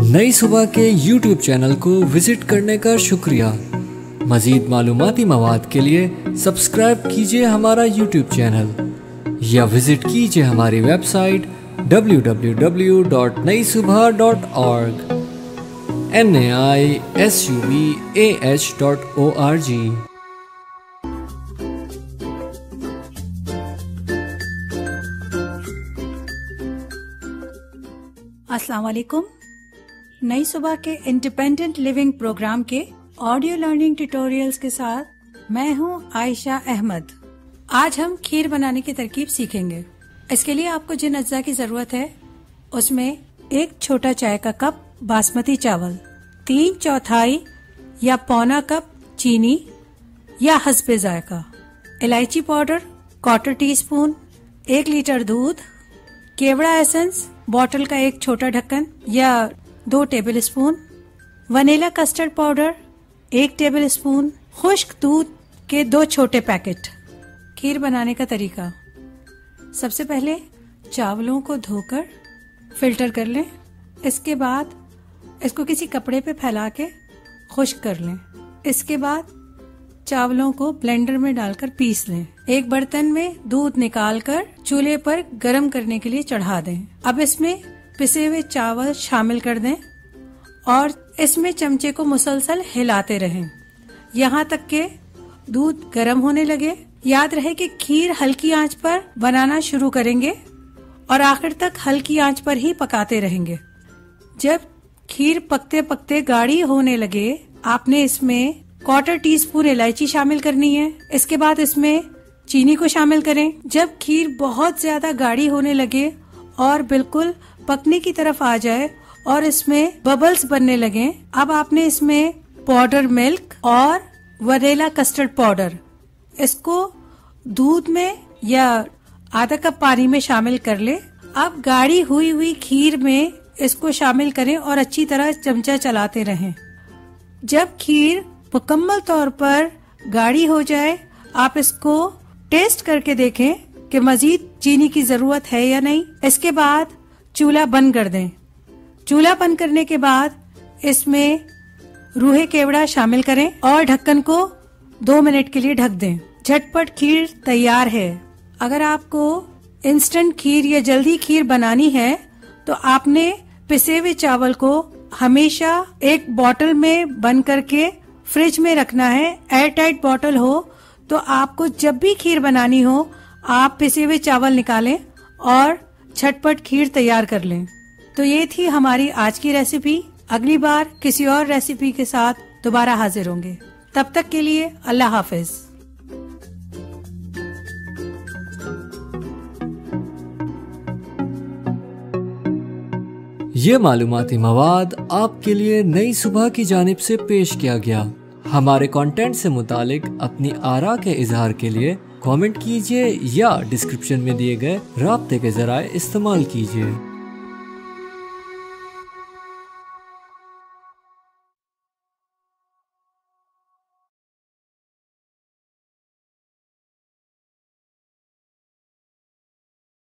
नई सुबह के YouTube चैनल को विजिट करने का शुक्रिया। मज़ीद मालूमाती मवाद के लिए सब्सक्राइब कीजिए हमारा YouTube चैनल या विजिट कीजिए हमारी वेबसाइट www.naisubah.org naisubah.org। अस्सलाम वालेकुम। नई सुबह के इंडिपेंडेंट लिविंग प्रोग्राम के ऑडियो लर्निंग ट्यूटोरियल्स के साथ मैं हूं आयशा अहमद। आज हम खीर बनाने की तरकीब सीखेंगे। इसके लिए आपको जिन अज्जा की जरूरत है उसमें एक छोटा चाय का कप बासमती चावल, 3/4 या पौना कप चीनी या हस्बे जायका, इलायची पाउडर 1/4 टीस्पून, 1 लीटर दूध, केवड़ा एसेंस बॉटल का एक छोटा ढक्कन या 2 tablespoon, vanilla custard powder 1 tablespoon, खुश्क दूध के 2 छोटे पैकेट। खीर बनाने का तरीका। सबसे पहले चावलों को धोकर फिल्टर कर लें। इसके बाद इसको किसी कपड़े पे फैला के खुश्क कर लें। इसके बाद चावलों को ब्लेंडर में डालकर पीस लें। एक बर्तन में दूध निकालकर चूल्हे पर गर्म करने के लिए चढ़ा दें। अब इसमें पिसे हुए चावल शामिल कर दें और इसमें चमचे को मुसलसल हिलाते रहें यहाँ तक के दूध गर्म होने लगे। याद रहे कि खीर हल्की आंच पर बनाना शुरू करेंगे और आखिर तक हल्की आंच पर ही पकाते रहेंगे। जब खीर पकते पकते गाढ़ी होने लगे, आपने इसमें 1/4 टीस्पून इलायची शामिल करनी है। इसके बाद इसमें चीनी को शामिल करें। जब खीर बहुत ज्यादा गाढ़ी होने लगे और बिल्कुल पकने की तरफ आ जाए और इसमें बबल्स बनने लगे, अब आपने इसमें पाउडर मिल्क और वनीला कस्टर्ड पाउडर, इसको दूध में या आधा कप पानी में शामिल कर ले। अब गाढ़ी हुई हुई खीर में इसको शामिल करें और अच्छी तरह चमचा चलाते रहें। जब खीर मुकम्मल तौर पर गाढ़ी हो जाए, आप इसको टेस्ट करके देखें कि मजीद चीनी की जरूरत है या नहीं। इसके बाद चूल्हा बंद कर दें। चूल्हा बंद करने के बाद इसमें रूहे केवड़ा शामिल करें और ढक्कन को 2 मिनट के लिए ढक दें। झटपट खीर तैयार है। अगर आपको इंस्टेंट खीर या जल्दी खीर बनानी है तो आपने पिसे हुए चावल को हमेशा एक बोतल में बंद करके फ्रिज में रखना है। एयर टाइट बोतल हो तो आपको जब भी खीर बनानी हो आप पिसे हुए चावल निकालें और झटपट खीर तैयार कर लें। तो ये थी हमारी आज की रेसिपी। अगली बार किसी और रेसिपी के साथ दोबारा हाजिर होंगे। तब तक के लिए अल्लाह हाफिज। ये मालूमाती मवाद आपके लिए नई सुबह की जानिब से पेश किया गया। हमारे कंटेंट से मुतालिक अपनी आरा के इजहार के लिए कमेंट कीजिए या डिस्क्रिप्शन में दिए गए राब्ते के जराए इस्तेमाल कीजिए।